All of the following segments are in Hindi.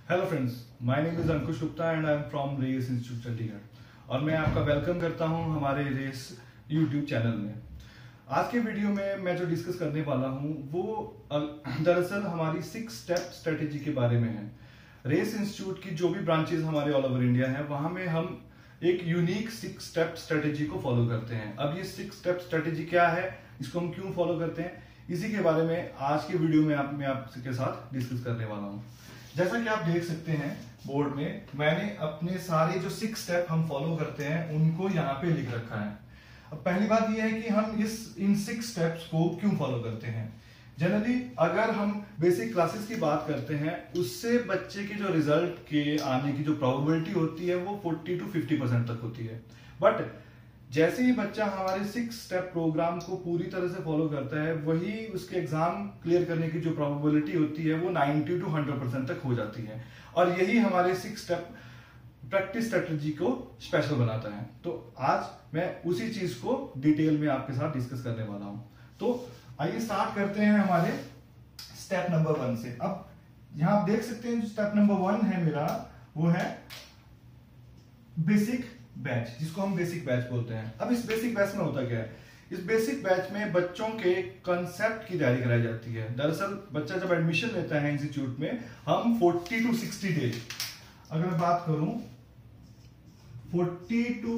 Hello friends, my name is Ankush Gupta and I am from race institute Chandigarh और मैं आपका वेलकम करता हूं हमारे रेस यूट्यूब चैनल में। आज के वीडियो में मैं जो डिस्कस करने वाला हूं वो दरअसल हमारी 6 स्टेप स्ट्रेटेजी के बारे में है। रेस इंस्टीट्यूट की जो भी ब्रांचेस हमारे ऑल ओवर इंडिया है वहां में हम एक यूनिक 6 स्टेप स्ट्रेटेजी को फॉलो करते हैं। अब ये 6 स्टेप स्ट्रेटेजी क्या है, इसको हम क्यों फॉलो करते हैं, इसी के बारे में आज के वीडियो में मैं आपके साथ डिस्कस करने वाला हूँ। जैसा कि आप देख सकते हैं बोर्ड में, मैंने अपने सारे जो 6 स्टेप हम फॉलो करते हैं उनको यहाँ पे लिख रखा है। अब पहली बात यह है कि हम इन 6 स्टेप्स को क्यों फॉलो करते हैं। जनरली अगर हम बेसिक क्लासेस की बात करते हैं उससे बच्चे के जो रिजल्ट के आने की जो प्रोबेबिलिटी होती है वो 40 to 50% तक होती है। बट जैसे ही बच्चा हमारे 6 स्टेप प्रोग्राम को पूरी तरह से फॉलो करता है वही उसके एग्जाम क्लियर करने की जो प्रोबेबिलिटी होती है वो 90 to 100% तक हो जाती है। और यही हमारे 6 स्टेप प्रैक्टिस स्ट्रेटजी को स्पेशल बनाता है। तो आज मैं उसी चीज को डिटेल में आपके साथ डिस्कस करने वाला हूं। तो आइए स्टार्ट करते हैं हमारे स्टेप नंबर 1 से। अब यहां आप देख सकते हैं स्टेप नंबर 1 है मेरा, वो है बेसिक बैच, जिसको हम बेसिक बैच बोलते हैं। अब इस बेसिक बैच में होता क्या है, इस बेसिक बैच में बच्चों के कंसेप्ट की तैयारी कराई जाती है। दरअसल बच्चा जब एडमिशन लेता है इंस्टीट्यूट में, हम 40 to 60 डेज, अगर मैं बात करूं 40 to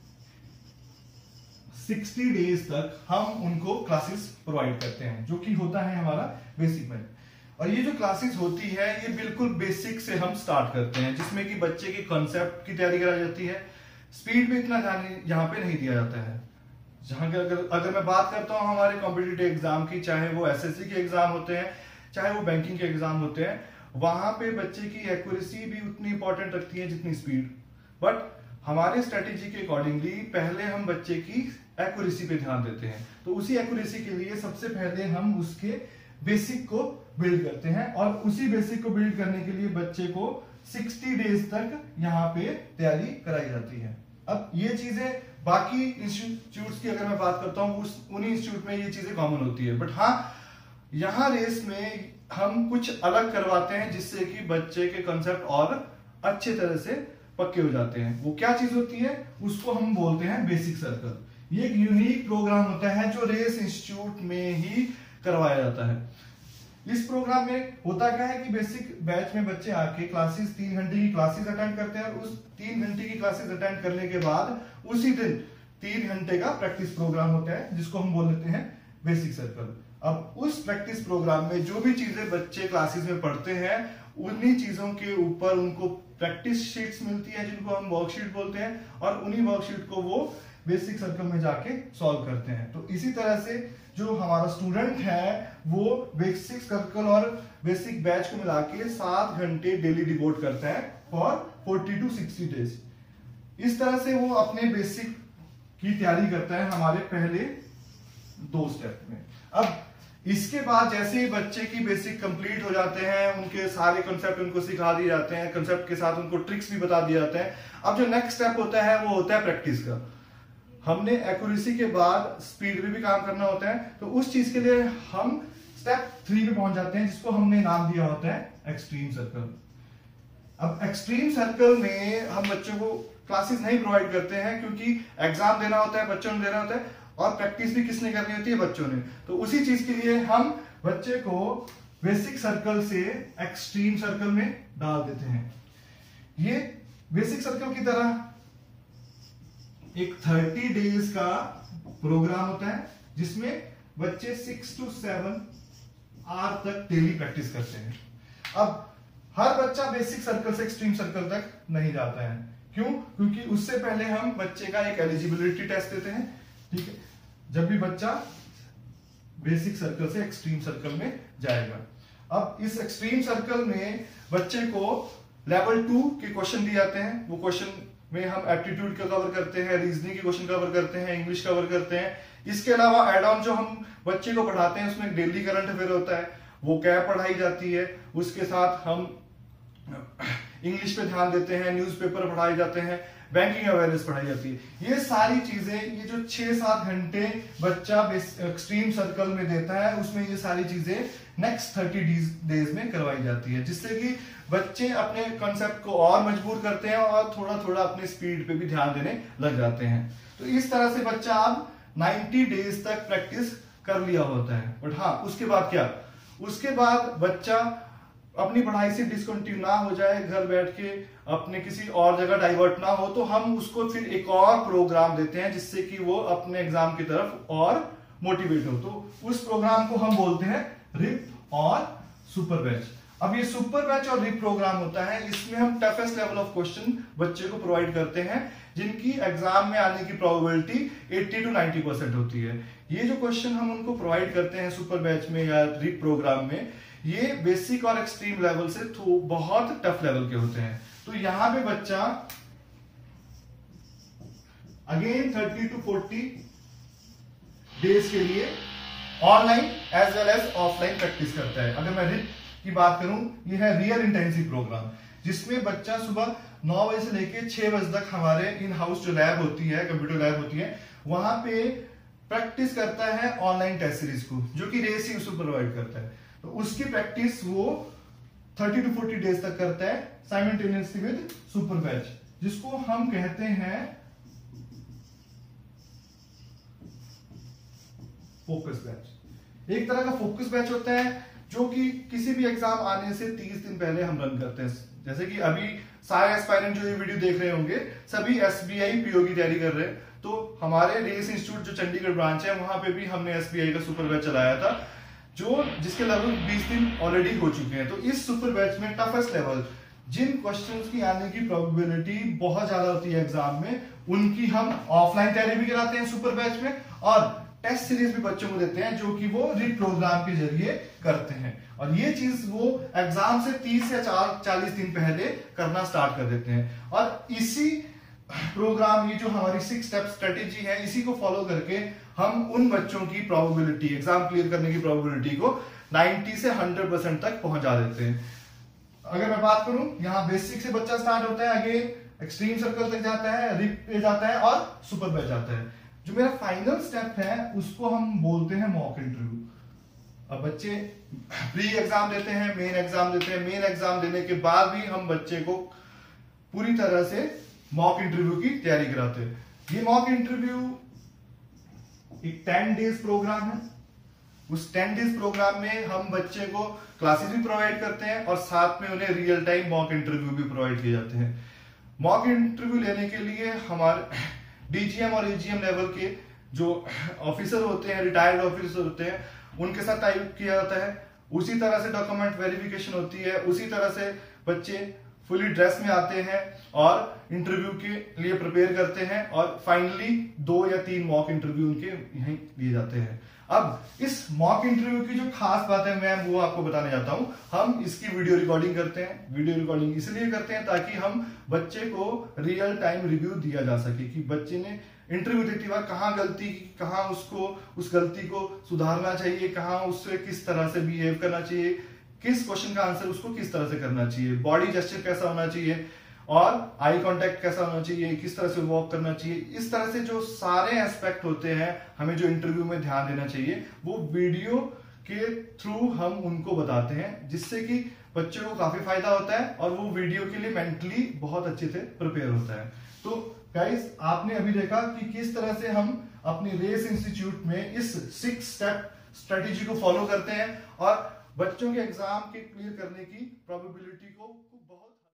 60 डेज तक हम उनको क्लासेस प्रोवाइड करते हैं, जो कि होता है हमारा बेसिक बैच। और ये जो क्लासेस होती है ये बिल्कुल बेसिक से हम स्टार्ट करते हैं, जिसमें कि बच्चे के कंसेप्ट की तैयारी कराई जाती है। स्पीड में इतना ध्यान यहाँ पे नहीं दिया जाता है। जहां के अगर मैं बात करता हूँ हमारे कॉम्पिटिटिव एग्जाम की, चाहे वो एसएससी के एग्जाम होते हैं चाहे वो बैंकिंग के एग्जाम होते हैं, वहां पे बच्चे की एक्यूरेसी भी उतनी इंपॉर्टेंट रखती है जितनी स्पीड। बट हमारे स्ट्रेटेजी के अकॉर्डिंगली पहले हम बच्चे की एक्यूरेसी पे ध्यान देते हैं। तो उसी एक्यूरेसी के लिए सबसे पहले हम उसके बेसिक को बिल्ड करते हैं और उसी बेसिक को बिल्ड करने के लिए बच्चे को 60 डेज तक यहाँ पे तैयारी कराई जाती है। अब ये चीजें बाकी इंस्टीट्यूट्स की अगर मैं बात करता हूँ उन्हीं इंस्टीट्यूट में ये चीजें कॉमन होती है। बट हाँ, यहाँ रेस में हम कुछ अलग करवाते हैं जिससे कि बच्चे के कंसेप्ट और अच्छे तरह से पक्के हो जाते हैं। वो क्या चीज होती है, उसको हम बोलते हैं बेसिक सर्कल। ये एक यूनिक प्रोग्राम होता है जो रेस इंस्टीट्यूट में ही करवाया जाता है। इस प्रोग्राम में होता क्या है कि बेसिक बैच में बच्चे आके क्लासेस 3 घंटे की क्लासेस अटेंड करते हैं और उस 3 घंटे की क्लासेस अटेंड करने के बाद उसी दिन 3 घंटे का प्रैक्टिस प्रोग्राम होता है, जिसको हम बोल देते हैं बेसिक सर्कल। अब उस प्रैक्टिस प्रोग्राम में जो भी चीजें बच्चे क्लासेस में पढ़ते हैं उन्हीं चीजों के ऊपर उनको प्रैक्टिस शीट्स मिलती है, जिनको हम वर्कशीट बोलते हैं, और उन्हीं वर्कशीट को वो बेसिक सर्कल में जाके सॉल्व करते हैं। तो इसी तरह से जो हमारा स्टूडेंट है वो बेसिक सर्कल और बेसिक बैच को मिला के 7 घंटे डेली डिवोट करता है फॉर 40 to 60 डेज। इस तरह से वो अपने बेसिक की तैयारी करता है हमारे पहले 2 स्टेप में। अब इसके बाद जैसे ही बच्चे की बेसिक कंप्लीट हो जाते हैं, उनके सारे कंसेप्ट उनको सिखा दिए जाते हैं, कंसेप्ट के साथ उनको ट्रिक्स भी बता दिए जाते हैं। अब जो नेक्स्ट स्टेप होता है वो होता है प्रैक्टिस का। हमने एक्यूरेसी के बाद स्पीड में भी काम करना होता है, तो उस चीज के लिए हम स्टेप 3 पे पहुंच जाते हैं, जिसको हमने नाम दिया होता है एक्सट्रीम सर्कल। अब एक्सट्रीम सर्कल में हम बच्चों को क्लासेस नहीं प्रोवाइड करते हैं क्योंकि एग्जाम देना होता है, बच्चों ने देना होता है, और प्रैक्टिस भी किसने करनी होती है, बच्चों ने। तो उसी चीज के लिए हम बच्चे को बेसिक सर्कल से एक्सट्रीम सर्कल में डाल देते हैं। ये बेसिक सर्कल की तरह एक 30 डेज का प्रोग्राम होता है जिसमें बच्चे 6 to 7 आवर तक डेली प्रैक्टिस करते हैं। अब हर बच्चा बेसिक सर्कल से एक्सट्रीम सर्कल तक नहीं जाता है। क्यों? क्योंकि उससे पहले हम बच्चे का एक एलिजिबिलिटी टेस्ट देते हैं। ठीक है, जब भी बच्चा बेसिक सर्कल से एक्सट्रीम सर्कल में जाएगा। अब इस एक्सट्रीम सर्कल में बच्चे को लेवल 2 के क्वेश्चन दिए जाते हैं। वो क्वेश्चन में हम एप्टीट्यूड का कवर करते हैं, रीजनिंग के क्वेश्चन कवर करते हैं, इंग्लिश कवर करते हैं। इसके अलावा एड ऑन जो हम बच्चे को पढ़ाते हैं उसमें डेली करंट अफेयर होता है, वो क्या पढ़ाई जाती है। उसके साथ हम इंग्लिश पे ध्यान देते हैं, न्यूज़पेपर पढ़ाए जाते हैं, बैंकिंग अवेयरनेस पढ़ाई जाती है। ये सारी चीजें, ये जो 6-7 घंटे बच्चा एक्सट्रीम सर्कल में देता है, उसमें ये सारी चीजें नेक्स्ट 30 डेज में करवाई जाती है, जिससे कि बच्चे अपने कॉन्सेप्ट को और मजबूर करते हैं और थोड़ा थोड़ा अपने स्पीड पे भी ध्यान देने लग जाते हैं। तो इस तरह से बच्चा अब 90 डेज तक प्रैक्टिस कर लिया होता है। बट हाँ, उसके बाद क्या, उसके बाद बच्चा अपनी पढ़ाई से डिसकंटिन्यू ना हो जाए, घर बैठ के अपने किसी और जगह डाइवर्ट ना हो, तो हम उसको फिर एक और प्रोग्राम देते हैं जिससे कि वो अपने एग्जाम की तरफ और मोटिवेट हो। तो उस प्रोग्राम को हम बोलते हैं रिप और सुपर बैच। अब ये सुपर बैच और रिप प्रोग्राम होता है, इसमें हम टफेस्ट लेवल ऑफ क्वेश्चन बच्चे को प्रोवाइड करते हैं जिनकी एग्जाम में आने की प्रोबेबिलिटी 80 to 90% होती है। ये जो क्वेश्चन हम उनको प्रोवाइड करते हैं सुपर बैच में या रिप प्रोग्राम में, ये बेसिक और एक्सट्रीम लेवल से बहुत टफ लेवल के होते हैं। तो यहां पे बच्चा अगेन 30 to 40 डेज के लिए online as well as offline practice करता है। अगर मैं रिप की बात करूं, ये है रियल इंटेंसिव प्रोग्राम, जिसमें बच्चा सुबह 9 बजे से लेकर 6 बजे तक हमारे इन हाउस जो लैब होती है, कंप्यूटर लैब होती है, वहां पे प्रैक्टिस करता है ऑनलाइन टेस्ट सीरीज को, जो कि रेस ही उसको प्रोवाइड करता है। तो उसकी प्रैक्टिस वो 30 to 40 डेज तक करता है साइमल्टेनियसली विद सुपर बैच, जिसको हम कहते हैं फोकस बैच। एक तरह का फोकस बैच होता है जो कि किसी भी एग्जाम आने से 30 दिन पहले हम रन करते हैं। जैसे कि अभी सारे एस्पायरेंट जो ये वीडियो देख रहे होंगे, सभी एसबीआई पीओ की तैयारी कर रहे हैं। तो हमारे रेस इंस्टीट्यूट जो चंडीगढ़ ब्रांच है, वहां पे भी हमने एसबीआई का सुपर बैच चलाया था, जिसके लगभग 20 दिन ऑलरेडी हो चुके हैं। तो इस सुपर बैच में टफेस्ट लेवल जिन क्वेश्चंस की आने की प्रोबेबिलिटी बहुत ज्यादा होती है एग्जाम में, उनकी हम ऑफलाइन तैयारी भी कराते हैं सुपर बैच में, और टेस्ट सीरीज भी बच्चों को देते हैं जो कि वो रिप प्रोग्राम के जरिए करते हैं। और ये चीज वो एग्जाम से 30 या 40 दिन पहले करना स्टार्ट कर देते हैं। और इसी प्रोग्राम, ये जो हमारी 6 स्टेप स्ट्रेटेजी है, इसी को फॉलो करके हम उन बच्चों की प्रोबेबिलिटी, एग्जाम क्लियर करने की प्रोबेबिलिटी को 90 से 100% तक पहुंचा देते हैं। अगर मैं बात करूं, यहाँ बेसिक से बच्चा स्टार्ट होता है, अगेन एक्सट्रीम सर्कल तक जाता है, रिप पे जाता है और सुपर बैच जाता है। जो मेरा फाइनल स्टेप है उसको हम बोलते हैं मॉक इंटरव्यू। अब बच्चे प्री एग्जाम देते हैं, मेन एग्जाम देते हैं, मेन एग्जाम देने के बाद भी हम बच्चे को पूरी तरह से मॉक इंटरव्यू की तैयारी कराते हैं। ये मॉक इंटरव्यू एक 10 डेज प्रोग्राम है। उस 10 डेज प्रोग्राम में हम बच्चे को क्लासेस भी प्रोवाइड करते हैं और साथ में उन्हें रियल टाइम मॉक इंटरव्यू भी प्रोवाइड किए जाते हैं। मॉक इंटरव्यू लेने के लिए हमारे डीजीएम और एजीएम लेवल के जो ऑफिसर होते हैं, रिटायर्ड ऑफिसर होते हैं, उनके साथ टाइप किया जाता है। उसी तरह से डॉक्यूमेंट वेरिफिकेशन होती है, उसी तरह से बच्चे फुली ड्रेस में आते हैं और इंटरव्यू के लिए प्रिपेयर करते हैं, और फाइनली 2 या 3 मॉक इंटरव्यू उनके यहीं लिए जाते हैं। अब इस मॉक इंटरव्यू की जो खास बात है, मैं वो आपको बताने जाता हूं। हम इसकी वीडियो रिकॉर्डिंग करते हैं। वीडियो रिकॉर्डिंग इसलिए करते हैं ताकि हम बच्चे को रियल टाइम रिव्यू दिया जा सके कि बच्चे ने इंटरव्यू देती बार कहाँ गलती की, कहाँ उसको उस गलती को सुधारना चाहिए, कहाँ उससे किस तरह से बिहेव करना चाहिए, किस क्वेश्चन का आंसर उसको किस तरह से करना चाहिए, बॉडी जेस्चर कैसा होना चाहिए, और आई कांटेक्ट कैसा होना चाहिए, किस तरह से वॉक करना चाहिए। इस तरह से जो सारे एस्पेक्ट होते हैं हमें जो इंटरव्यू में ध्यान देना चाहिए, वो वीडियो के थ्रू हम उनको बताते हैं, जिससे कि बच्चों को काफी फायदा होता है और वो वीडियो के लिए मेंटली बहुत अच्छे से प्रिपेयर होता है। तो गाइस, आपने अभी देखा कि किस तरह से हम अपने रेस इंस्टीट्यूट में इस 6 स्टेप स्ट्रेटेजी को फॉलो करते हैं और बच्चों के एग्जाम के क्लियर करने की प्रोबेबिलिटी को